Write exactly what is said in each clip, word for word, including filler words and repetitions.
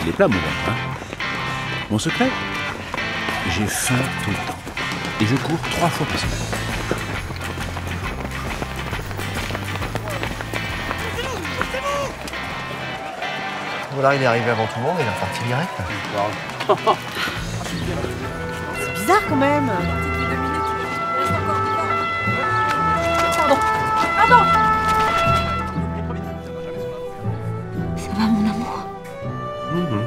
il est plat, mon ventre. Hein. Mon secret, j'ai faim tout le temps. Et je cours trois fois par semaine. Voilà, il est arrivé avant tout le monde, il est reparti direct. C'est bizarre quand même. Pardon. Pardon. Ça va, mon amour? Mmh.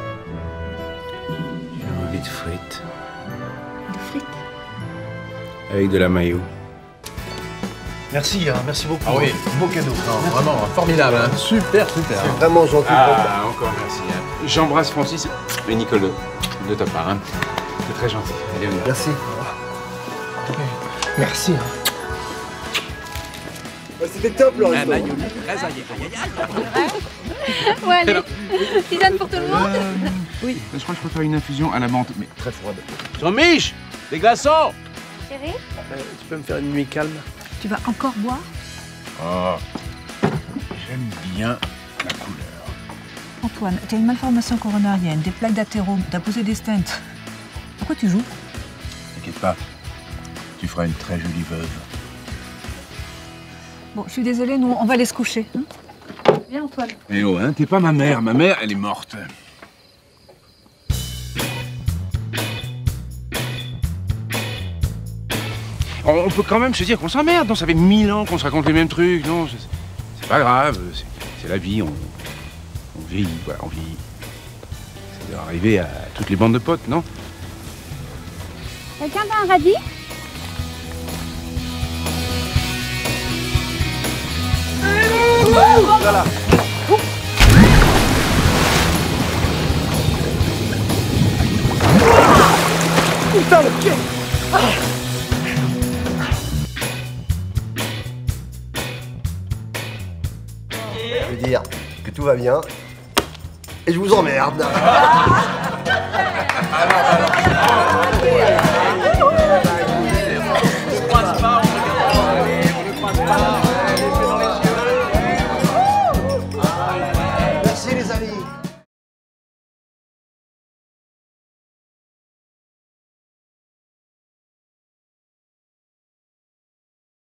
J'ai envie de frites. De frites? Avec de la mayo. Merci, hein, merci beaucoup. Ah oui, beau cadeau. Non, vraiment, formidable. Hein. Super, super. C'est vraiment gentil. Ah, encore merci. Hein. J'embrasse Francis et Nicole de, de ta part. Hein. C'est très gentil. Allez, on y va. Merci. Merci. C'était top, le resto. Ouais, allez. Tisane pour tout le monde? Oui. Je crois que je préfère une infusion à la menthe, mais très froide. Jean-Mich, des glaçons. Chérie? Tu peux me faire une nuit calme? Tu vas encore boire? Oh, j'aime bien la couleur. Antoine, tu as une malformation coronarienne, des plaques d'athérome, tu as posé des stents. Pourquoi tu joues? T'inquiète pas, tu feras une très jolie veuve. Bon, je suis désolée, nous, on va aller se coucher. Hein? Viens, Antoine. Eh oh, hein, t'es pas ma mère. Ma mère, elle est morte. On peut quand même se dire qu'on s'emmerde, non? Ça fait mille ans qu'on se raconte les mêmes trucs, non? C'est pas grave, c'est la vie, on, on vieillit, voilà, on vieillit. Ça doit arriver à toutes les bandes de potes, non? Quelqu'un veut un radis? Voilà. Putain, le pied. Je veux dire que tout va bien et je vous emmerde. Alors, alors, alors.